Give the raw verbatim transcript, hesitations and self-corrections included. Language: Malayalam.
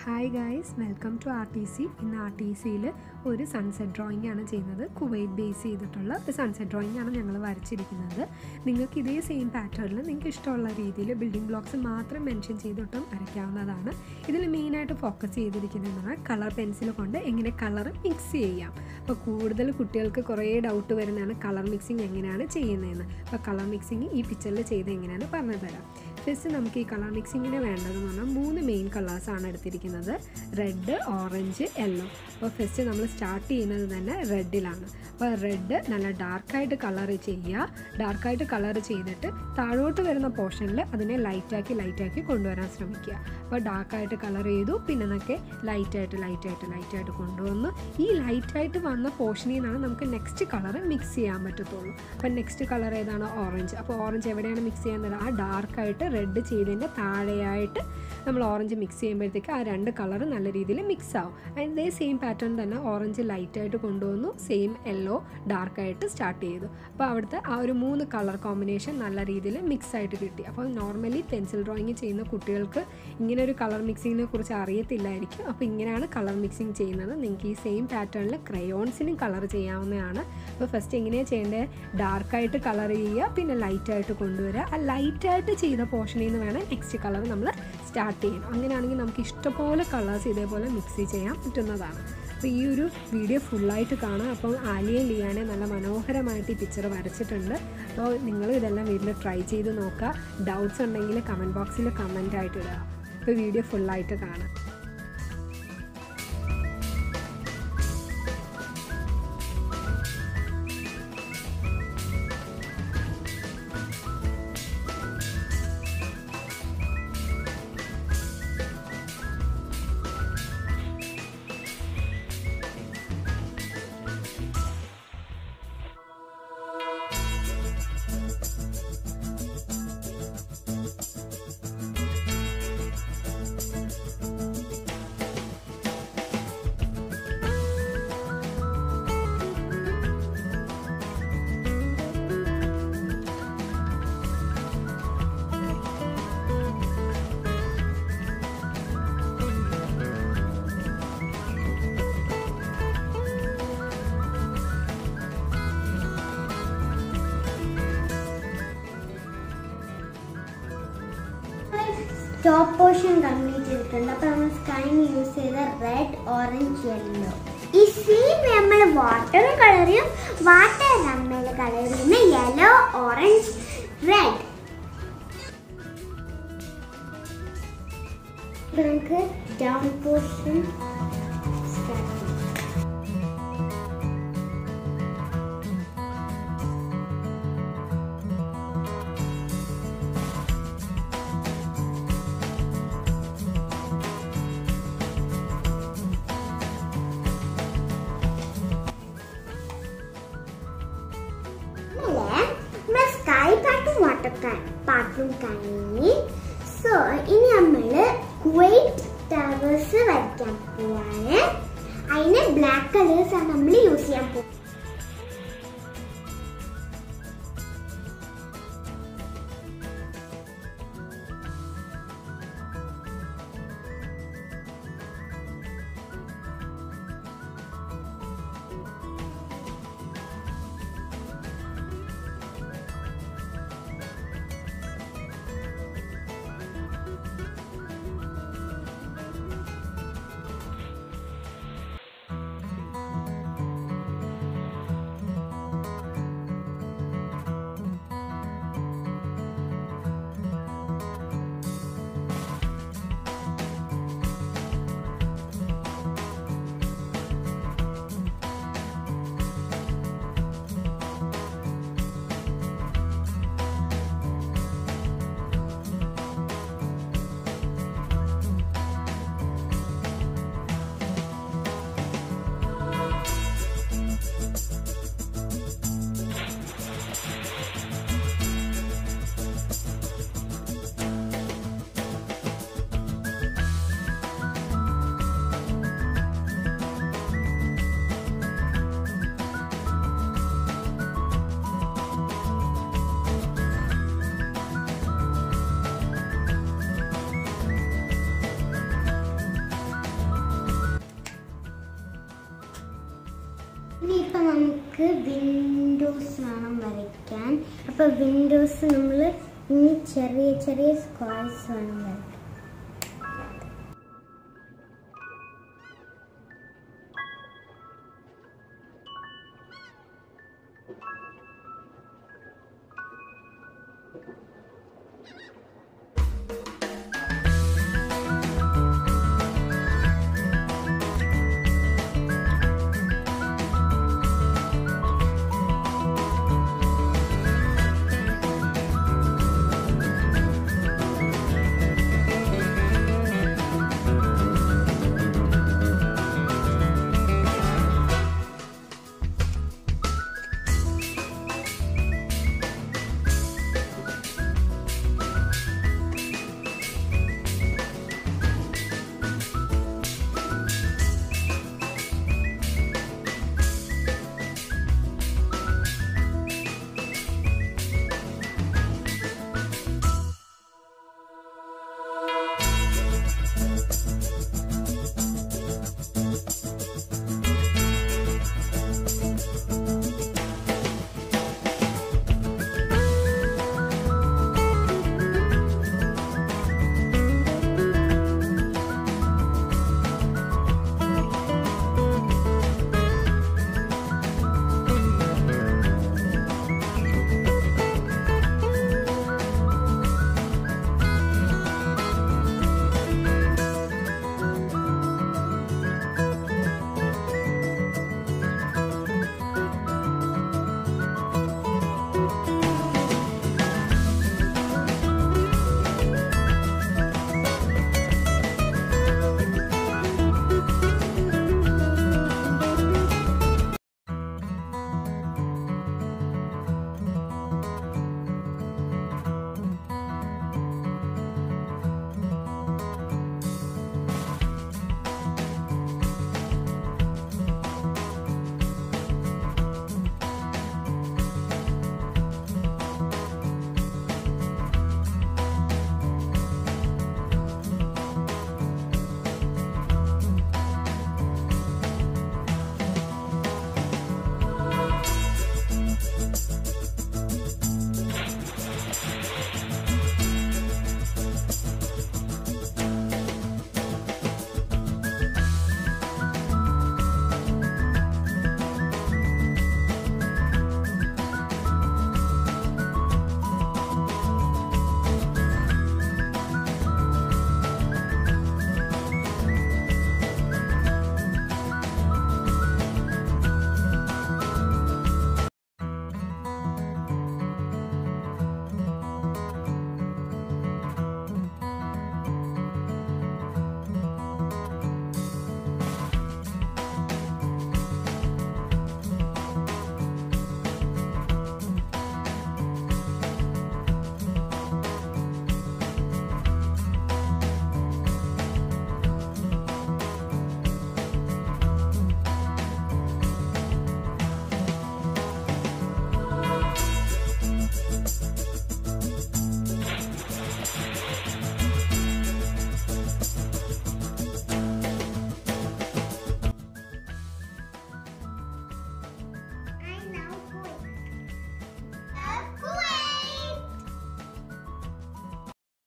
Hi guys, welcome to R T C. In R T C il ഒരു സൺസെറ്റ് ഡ്രോയിങ് ആണ് ചെയ്യുന്നത്. കുവൈറ്റ് ബേസ് ചെയ്തിട്ടുള്ള ഒരു സൺസെറ്റ് ഡ്രോയിങ് ആണ് ഞങ്ങൾ വരച്ചിരിക്കുന്നത്. നിങ്ങൾക്ക് ഇതേ സെയിം പാറ്റേണിൽ നിങ്ങൾക്ക് ഇഷ്ടമുള്ള രീതിയിൽ ബിൽഡിംഗ് ബ്ലോക്ക്സ് മാത്രം മെൻഷൻ ചെയ്തിട്ടും വരയ്ക്കാവുന്നതാണ്. ഇതിൽ മെയിനായിട്ട് ഫോക്കസ് ചെയ്തിരിക്കുന്നതെന്ന് കളർ പെൻസിൽ കൊണ്ട് എങ്ങനെ കളർ മിക്സ് ചെയ്യാം. അപ്പോൾ കൂടുതൽ കുട്ടികൾക്ക് കുറേ ഡൗട്ട് വരുന്നതാണ് കളർ മിക്സിങ് എങ്ങനെയാണ് ചെയ്യുന്നതെന്ന്. അപ്പോൾ കളർ മിക്സിങ് ഈ പിക്ചറിൽ ചെയ്ത് എങ്ങനെയാണ് പറഞ്ഞു തരാം. ഫസ്റ്റ് നമുക്ക് ഈ കളർ മിക്സിങ്ങിന് വേണ്ടതെന്ന് പറഞ്ഞാൽ മൂന്ന് മെയിൻ കളേഴ്സാണ് എടുത്തിരിക്കുന്നത്, റെഡ്, ഓറഞ്ച്, യെല്ലോ. അപ്പോൾ ഫസ്റ്റ് നമ്മൾ സ്റ്റാർട്ട് ചെയ്യുന്നത് തന്നെ റെഡിലാണ്. അപ്പോൾ റെഡ് നല്ല ഡാർക്കായിട്ട് കളർ ചെയ്യുക. ഡാർക്കായിട്ട് കളർ ചെയ്തിട്ട് താഴോട്ട് വരുന്ന പോർഷനിൽ അതിനെ ലൈറ്റാക്കി ലൈറ്റാക്കി കൊണ്ടുവരാൻ ശ്രമിക്കുക. അപ്പോൾ ഡാർക്കായിട്ട് കളർ ചെയ്തു, പിന്നെ നമുക്ക് ലൈറ്റായിട്ട് ലൈറ്റായിട്ട് ലൈറ്റായിട്ട് കൊണ്ടുവന്ന് ഈ ലൈറ്റായിട്ട് വന്ന പോർഷനിൽ നിന്നാണ് നമുക്ക് നെക്സ്റ്റ് കളർ മിക്സ് ചെയ്യാൻ പറ്റത്തുള്ളൂ. അപ്പോൾ നെക്സ്റ്റ് കളർ ഏതാണ്? ഓറഞ്ച്. അപ്പോൾ ഓറഞ്ച് എവിടെയാണ് മിക്സ് ചെയ്യുന്നത്? ആ ഡാർക്കായിട്ട് റെഡ് ചെയ്തതിൻ്റെ താഴെയായിട്ട് നമ്മൾ ഓറഞ്ച് മിക്സ് ചെയ്യുമ്പോഴത്തേക്ക് ആ രണ്ട് കളർ നല്ല രീതിയിൽ മിക്സ് ആവും. അതേ സെയിം പാറ്റേൺ തന്നെ ഓറഞ്ച് ലൈറ്റായിട്ട് കൊണ്ടുവന്നു, സെയിം യെല്ലോ ഡാർക്കായിട്ട് സ്റ്റാർട്ട് ചെയ്തു. അപ്പോൾ അവിടുത്തെ ആ ഒരു മൂന്ന് കളർ കോമ്പിനേഷൻ നല്ല രീതിയിൽ മിക്സ് ആയിട്ട് കിട്ടി. അപ്പോൾ നോർമലി പെൻസിൽ ഡ്രോയിങ് ചെയ്യുന്ന കുട്ടികൾക്ക് ഇങ്ങനെ ഒരു കളർ മിക്സിങ്ങിനെ കുറിച്ച് അറിയത്തില്ലായിരിക്കും. അപ്പോൾ ഇങ്ങനെയാണ് കളർ മിക്സിങ് ചെയ്യുന്നത്. നിങ്ങൾക്ക് ഈ സെയിം പാറ്റേണിൽ ക്രയോൺസിനും കളർ ചെയ്യാവുന്നതാണ്. അപ്പോൾ ഫസ്റ്റ് എങ്ങനെയാണ് ചെയ്യേണ്ടത്? ഡാർക്കായിട്ട് കളർ ചെയ്യുക, പിന്നെ ലൈറ്റായിട്ട് കൊണ്ടുവരിക. ആ ലൈറ്റായിട്ട് ചെയ്ത പോർഷനിൽ നിന്ന് വേണം നെക്സ്റ്റ് കളർ നമ്മൾ സ്റ്റാർട്ട് ചെയ്യണം. അങ്ങനെയാണെങ്കിൽ നമുക്ക് ഇഷ്ടംപോലെ കളേഴ്സ് ഇതേപോലെ മിക്സ് ചെയ്യാൻ പറ്റുന്നതാണ്. അപ്പോൾ ഈ ഒരു വീഡിയോ ഫുള്ളായിട്ട് കാണാം. അപ്പോൾ ആലിയ ലിയാനെ നല്ല മനോഹരമായിട്ട് ഈ പിക്ചർ വരച്ചിട്ടുണ്ട്. അപ്പോൾ നിങ്ങൾ ഇതെല്ലാം വീട്ടിൽ ട്രൈ ചെയ്ത് നോക്കുക. ഡൗട്ട്സ് ഉണ്ടെങ്കിൽ കമൻറ്റ് ബോക്സിൽ കമൻ്റ് ആയിട്ട് ഇടുക. അപ്പോൾ വീഡിയോ ഫുള്ളായിട്ട് കാണാം. ടോപ്പ് പോർഷൻ കംപ്ലീറ്റ് ചെയ്തിട്ടുണ്ട്. അപ്പോൾ നമ്മൾ സ്കൈന് യൂസ് ചെയ്ത റെഡ്, ഓറഞ്ച്, യെല്ലോ. ഈ സെയിം നമ്മൾ വാട്ടർ കളർ ചെയ്യും. വാട്ടർ നമ്മൾ കളർ ചെയ്യുന്ന യെല്ലോ, ഓറഞ്ച്, റെഡ്. നമുക്ക് ഡൗൺ പോർഷൻ സ്റ്റാർട്ട് ചെയ്യാം. സ്കൈ പാർട്ടും വാട്ടർ പാർട്ടും കഴിഞ്ഞ് സോ ഇനി നമ്മള് കുവൈറ്റ് ടവേഴ്സ് വരയ്ക്കാൻ പോവാണ്. അതിന് ബ്ലാക്ക് കളേഴ്സ് ആണ് നമ്മൾ യൂസ് ചെയ്യാൻ പോകുന്നത്. നമുക്ക് വിൻഡോസ് വേണം വരയ്ക്കാൻ. അപ്പോൾ വിൻഡോസ് നമ്മൾ ഇനി ചെറിയ ചെറിയ സ്ക്വയർസ് വേണം വരയ്ക്കാൻ.